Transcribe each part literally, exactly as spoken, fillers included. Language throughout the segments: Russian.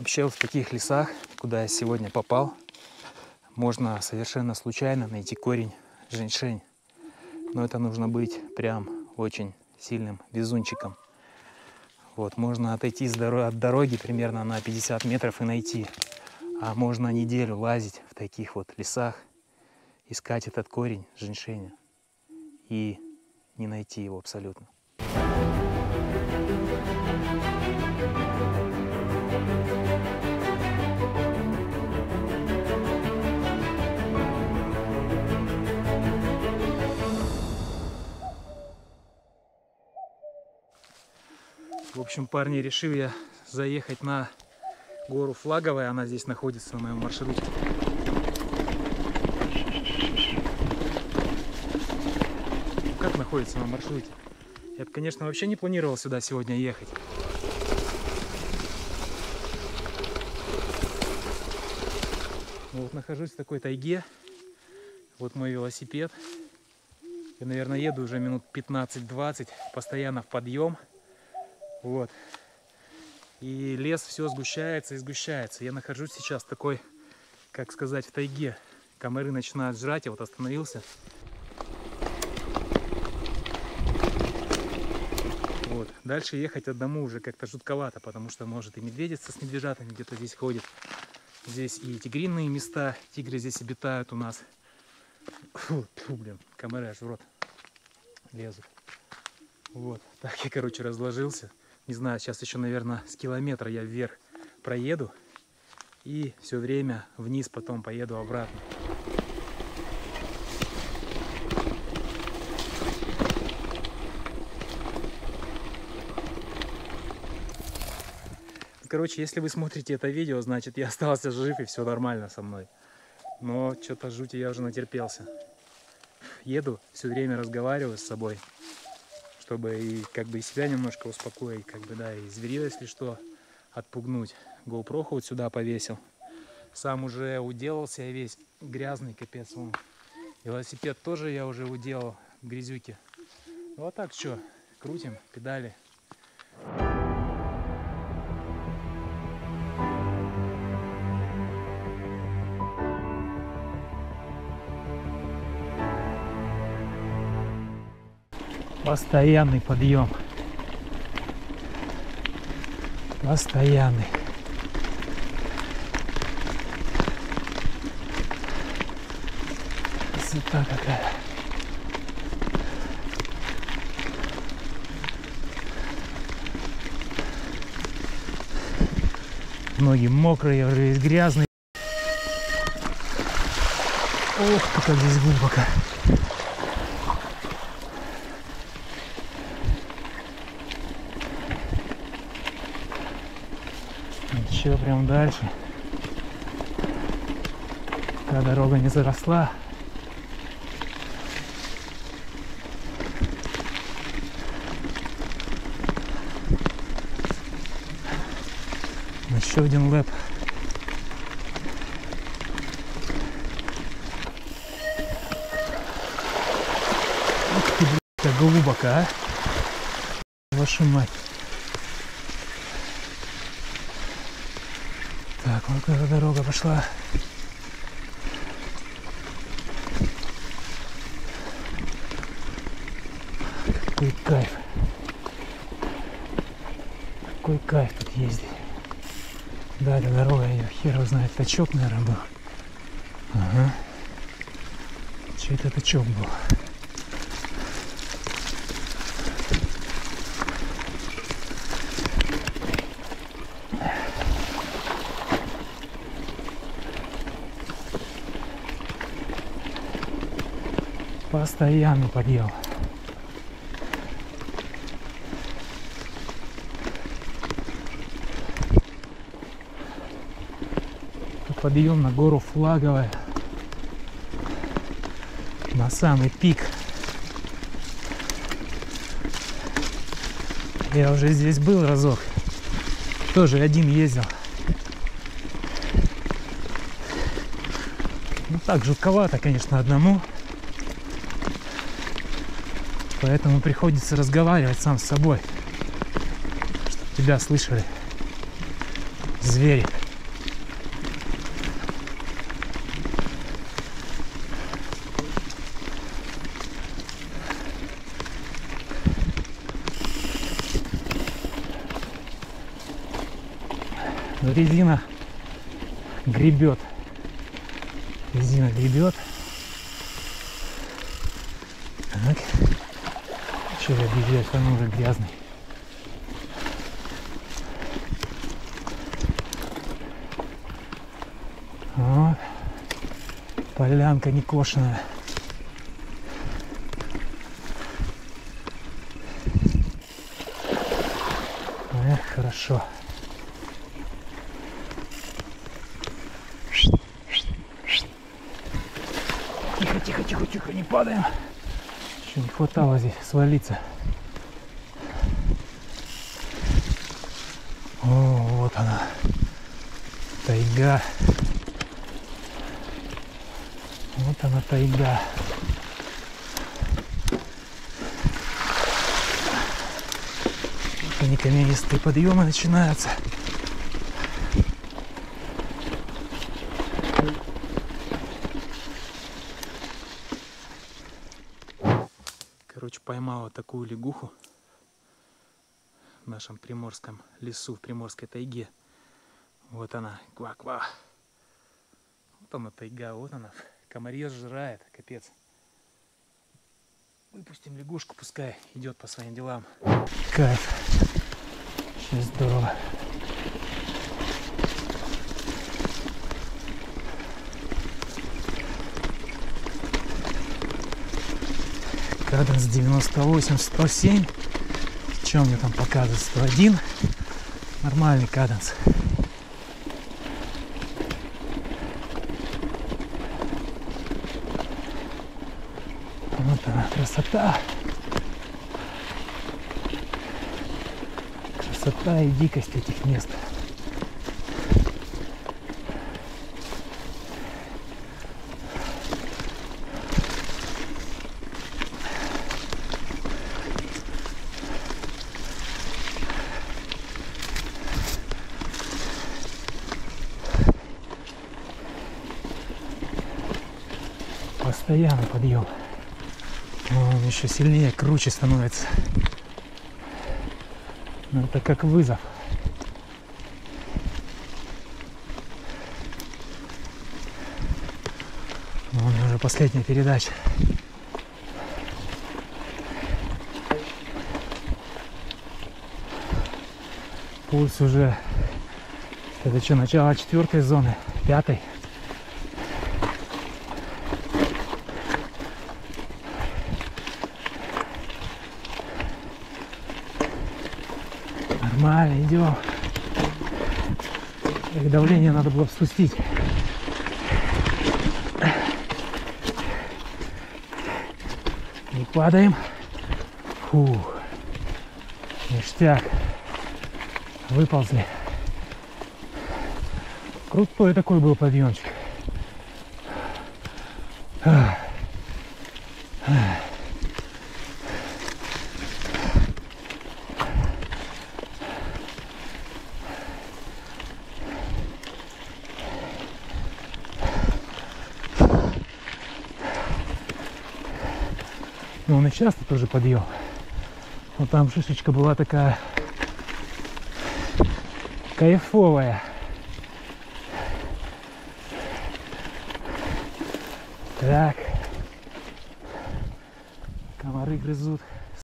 Вообще вот в таких лесах, куда я сегодня попал, можно совершенно случайно найти корень женьшень. Но это нужно быть прям очень сильным везунчиком. Вот, можно отойти от дороги примерно на пятьдесят метров и найти. А можно неделю лазить в таких вот лесах, искать этот корень женьшеня и не найти его абсолютно. В общем, парни, решил я заехать на гору Флаговая. Она здесь находится на моем маршруте. Как находится на маршруте? Я, конечно, вообще не планировал сюда сегодня ехать. Вот нахожусь в такой тайге. Вот мой велосипед. Я, наверное, еду уже минут пятнадцать-двадцать, постоянно в подъем. Вот. И лес все сгущается и сгущается. Я нахожусь сейчас в такой, как сказать, в тайге. Комары начинают жрать, я вот остановился. Вот. Дальше ехать одному уже как-то жутковато, потому что может и медведица с медвежатами где-то здесь ходит. Здесь и тигриные места, тигры здесь обитают у нас. Фу, фу, блин, комары аж в рот лезут. Вот, так я, короче, разложился. Не знаю, сейчас еще, наверное, с километра я вверх проеду. И все время вниз потом поеду обратно. Короче, если вы смотрите это видео, значит, я остался жив и все нормально со мной. Но что-то жути я уже натерпелся. Еду, все время разговариваю с собой, чтобы и как бы и себя немножко успокоить, как бы, да, и зверя, если что, отпугнуть. GoPro вот сюда повесил. Сам уже уделался, я весь грязный, капец. Вон. Велосипед тоже я уже уделал, грязюки. Ну, вот так что, крутим педали. Постоянный подъем. Постоянный. Красота какая. Ноги мокрые, уже весь грязный. Ох, как здесь глубоко. Еще прям дальше. Пока дорога не заросла. Еще один лэп. Ух ты, блядь, как глубоко, а? Вашу мать. Так, вот эта дорога пошла. Какой кайф. Какой кайф тут ездить. Да, эта дорога, ее хер его знает. Тачок, наверное, был. Ага. Чей-то тачок был. Постоянный подъем. Подъем на гору Флаговая. На самый пик. Я уже здесь был разок. Тоже один ездил. Ну так, жутковато, конечно, одному. Поэтому приходится разговаривать сам с собой, чтобы тебя слышали. Звери. Но резина гребет. Резина гребет. Так. Что я объезжаю, он уже грязный. Вот. Полянка некошенная. Эх, хорошо. Тихо, тихо, тихо, тихо, не падаем. Еще не хватало здесь свалиться. О, вот она. Тайга. Вот она, тайга. Вот они, каменистые подъемы начинаются. Короче, поймал вот такую лягуху в нашем приморском лесу, в приморской тайге. Вот она, ква-ква. Вот она, тайга, вот она. Комарье сжирает, капец. Выпустим лягушку, пускай идет по своим делам. Кайф. Сейчас здорово. Каденс девяносто восемь сто семь. Что мне там показывает? сто один. Нормальный каденс. Вот она, красота. Красота и дикость этих мест. Постоянный подъем. Он еще сильнее, круче становится. Но это как вызов. Но у меня уже последняя передача. Пульс уже. Это что, начало четвертой зоны, пятой. Нормально, идем. Их давление надо было спустить. Не падаем. Фу. Ништяк. Выползли. Крутой такой был подъемчик. Но он и часто тоже подъем. Вот там шишечка была такая кайфовая. Так. Комары грызут.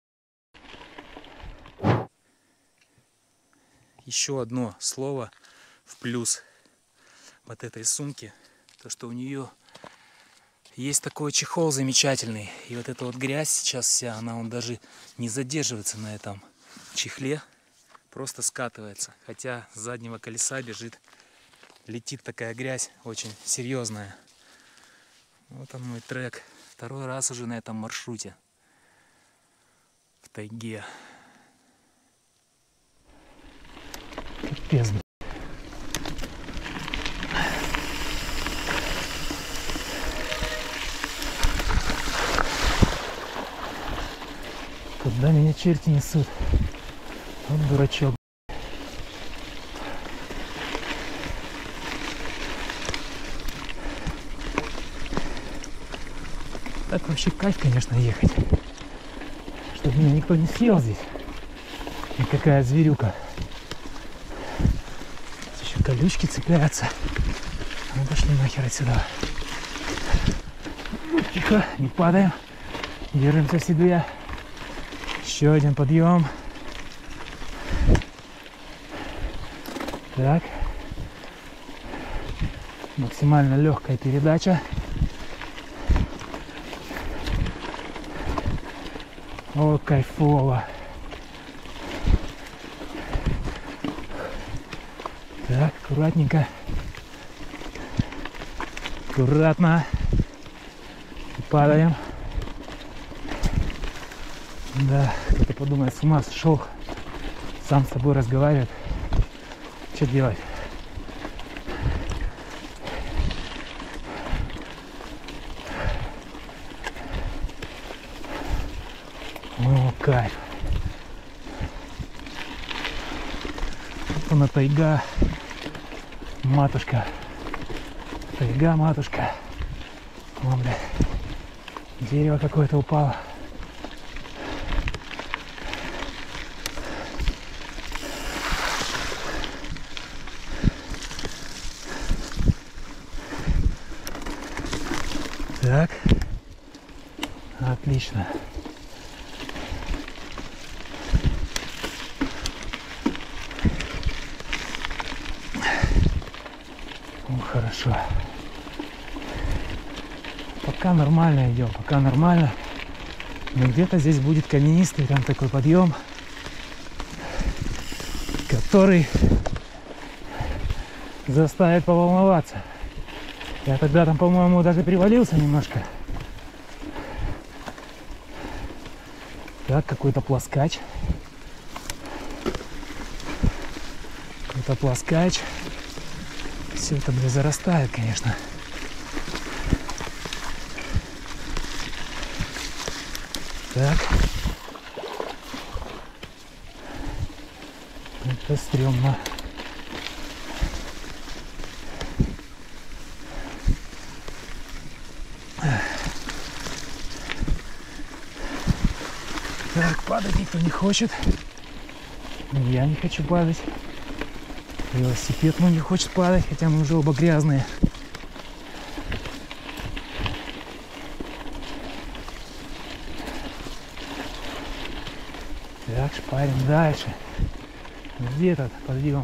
Еще одно слово в плюс вот этой сумки. То, что у нее есть такой чехол замечательный. И вот эта вот грязь сейчас вся, она он даже не задерживается на этом чехле. Просто скатывается. Хотя с заднего колеса бежит, летит такая грязь очень серьезная. Вот он мой трек. Второй раз уже на этом маршруте. В тайге. Капец. Куда меня черти несут? Вот дурачок. так вообще кайф, конечно, ехать. Чтобы меня никто не съел здесь. И какая зверюка. Здесь еще колючки цепляются. Ну пошли нахер отсюда. Тихо, не падаем. Держимся в седле. Еще один подъем. Так. Максимально легкая передача. О, кайфово. Так, аккуратненько. Аккуратно. Падаем. Да, кто-то подумает, с ума сошел. Сам с собой разговаривает. Что делать? О, кайф. Вот она тайга. Матушка. Тайга, матушка. Вон, бля. Дерево какое-то упало. Так. Отлично. Ну, хорошо. Пока нормально идем, пока нормально. Но где-то здесь будет каменистый там такой подъем, который заставит поволноваться. Я тогда там, по-моему, даже привалился немножко. Так, какой-то плоскач. Какой-то плоскач. Все это, блин, зарастает, конечно. Так. Это стрёмно. Так, падать никто не хочет. Я не хочу падать. Велосипед мой не хочет падать, хотя мы уже оба грязные. Так, шпарим дальше. Где этот подъем?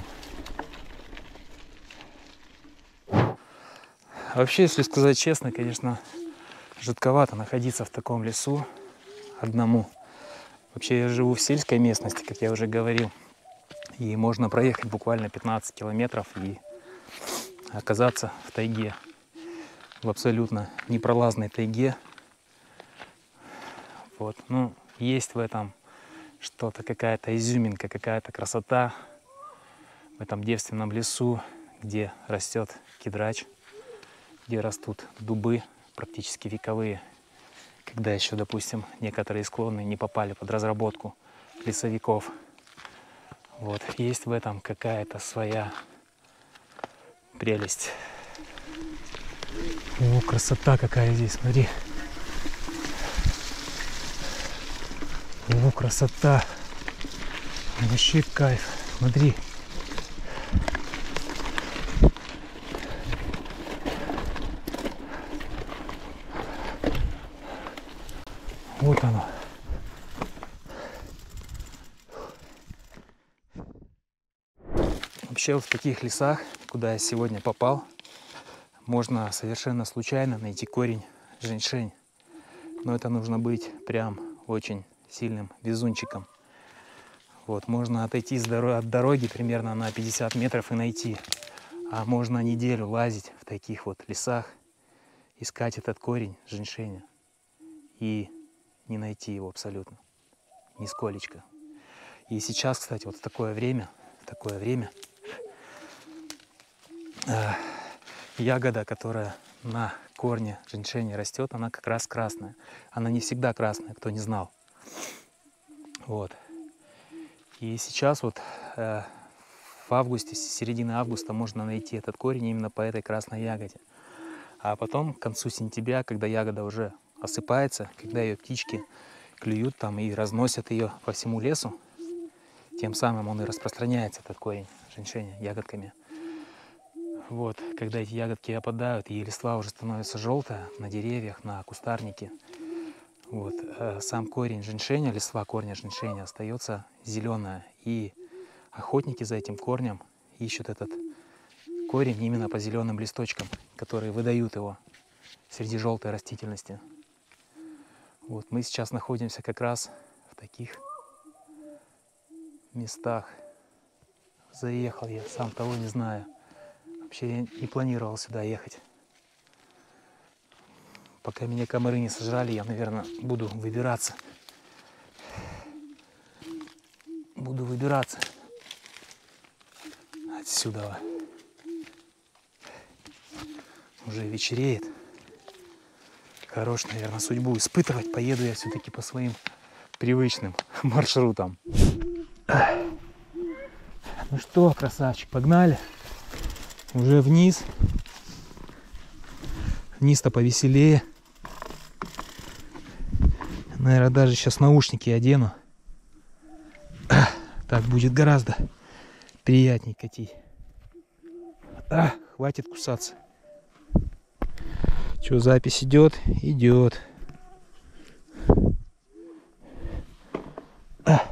Вообще, если сказать честно, конечно, жутковато находиться в таком лесу одному. Вообще, я живу в сельской местности, как я уже говорил. И можно проехать буквально пятнадцать километров и оказаться в тайге. В абсолютно непролазной тайге. Вот. Ну, есть в этом что-то, какая-то изюминка, какая-то красота. В этом девственном лесу, где растет кедрач, где растут дубы, практически вековые. Когда еще, допустим, некоторые склоны не попали под разработку лесовиков. Вот. Есть в этом какая-то своя прелесть. О, красота какая здесь, смотри. О, красота. Вообще кайф. Смотри. Вот оно. Вообще вот в таких лесах, куда я сегодня попал, можно совершенно случайно найти корень женьшень. Но это нужно быть прям очень сильным везунчиком. Вот, можно отойти с дор- от дороги примерно на пятьдесят метров и найти. А можно неделю лазить в таких вот лесах, искать этот корень женьшеня и не найти его абсолютно, нисколечко. И сейчас, кстати, вот в такое время, в такое время э, ягода, которая на корне женьшеня растет, она как раз красная. Она не всегда красная, кто не знал. Вот. И сейчас вот э, в августе, с середины августа можно найти этот корень именно по этой красной ягоде. А потом, к концу сентября, когда ягода уже осыпается, когда ее птички клюют там и разносят ее по всему лесу. Тем самым он и распространяется, этот корень женьшеня, ягодками. Вот, когда эти ягодки опадают, и листва уже становится желтая на деревьях, на кустарнике, вот, а сам корень женьшеня, листва корня женьшеня остается зеленая. И охотники за этим корнем ищут этот корень именно по зеленым листочкам, которые выдают его среди желтой растительности. Вот, мы сейчас находимся как раз в таких местах. Заехал я, сам того не знаю. Вообще я не планировал сюда ехать. Пока меня комары не сожрали, я, наверное, буду выбираться. Буду выбираться отсюда. Уже вечереет. Хорош, наверное, судьбу испытывать. Поеду я все-таки по своим привычным маршрутам. Ну что, красавчик, погнали. Уже вниз. Вниз-то повеселее. Наверное, даже сейчас наушники одену. Так будет гораздо приятней катить. А, хватит кусаться. Что, запись идет? Идет. А.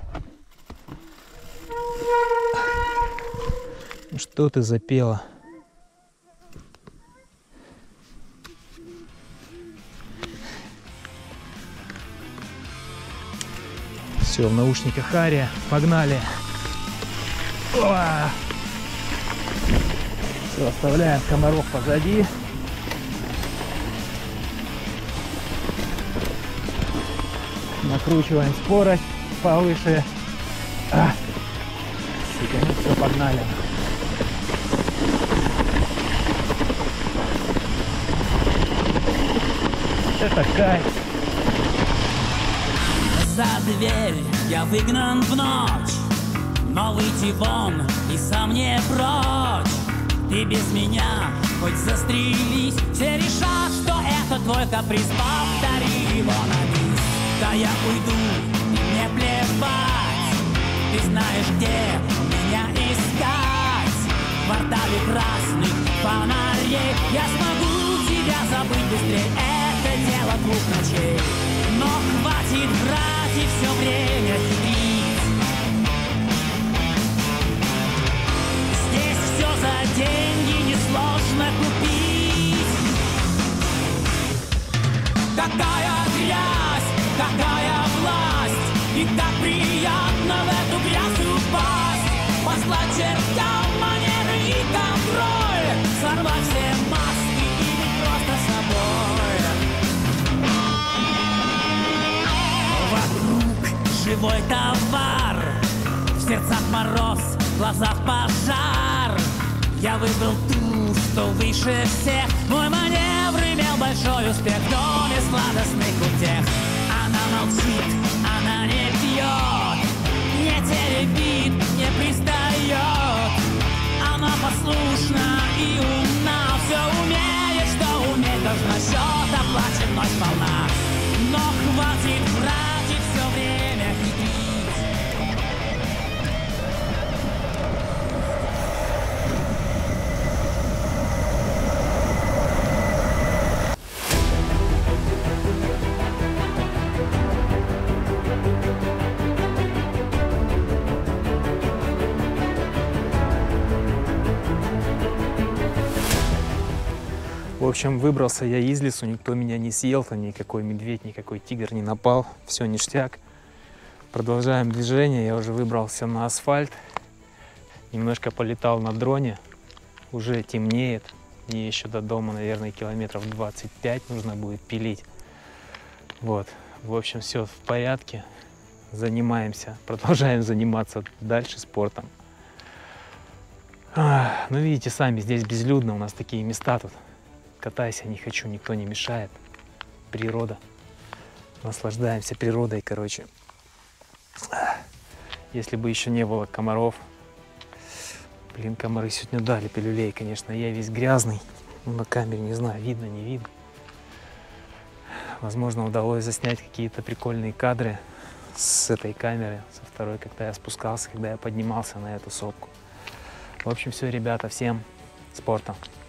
Ну что ты запела? Все, в наушниках Ария. Погнали. Все, оставляем комаров позади. Накручиваем скорость повыше. А. И, ну, все, погнали. Это кайф. За дверь я выгнан в ночь, но выйти вон и сам не прочь. Ты без меня хоть застрелись, все решат, что это твой каприз. Повтори его на бис. Да я уйду, и мне плевать. Ты знаешь, где меня искать. В квартале красных фонарей я смогу тебя забыть быстрее. Это дело двух ночей. Но хватит врать и все время хитрить. Здесь все за деньги несложно купить. Какая грязь, какая власть, и как приятно в эту грязь упасть. Послать чертям манеры и контроль, сорвать все маски и быть просто собой. Вокруг живой товар, в сердцах мороз, в глазах пожар. Я выбрал ту, что выше всех. Мой маневр имел большой успех в доме сладостных утех. Она молчит, она не пьет, не теребит, не пристает. Она послушна и умна, все умеет, что уметь должна. Счет оплачен вновь сполна. Но хватит врать и все время хитрить. В общем, выбрался я из лесу, никто меня не съел, там никакой медведь, никакой тигр не напал, все ништяк. Продолжаем движение, я уже выбрался на асфальт, немножко полетал на дроне, уже темнеет, мне еще до дома, наверное, километров двадцать пять нужно будет пилить. Вот, в общем, все в порядке, занимаемся, продолжаем заниматься дальше спортом. А, ну, видите сами, здесь безлюдно, у нас такие места тут. Катайся, не хочу, никто не мешает. Природа. Наслаждаемся природой, короче. Если бы еще не было комаров. Блин, комары сегодня дали пилюлей, конечно. Я весь грязный. Ну, на камере не знаю, видно, не видно. Возможно, удалось заснять какие-то прикольные кадры с этой камеры, со второй, когда я спускался, когда я поднимался на эту сопку. В общем, все, ребята, всем спорта.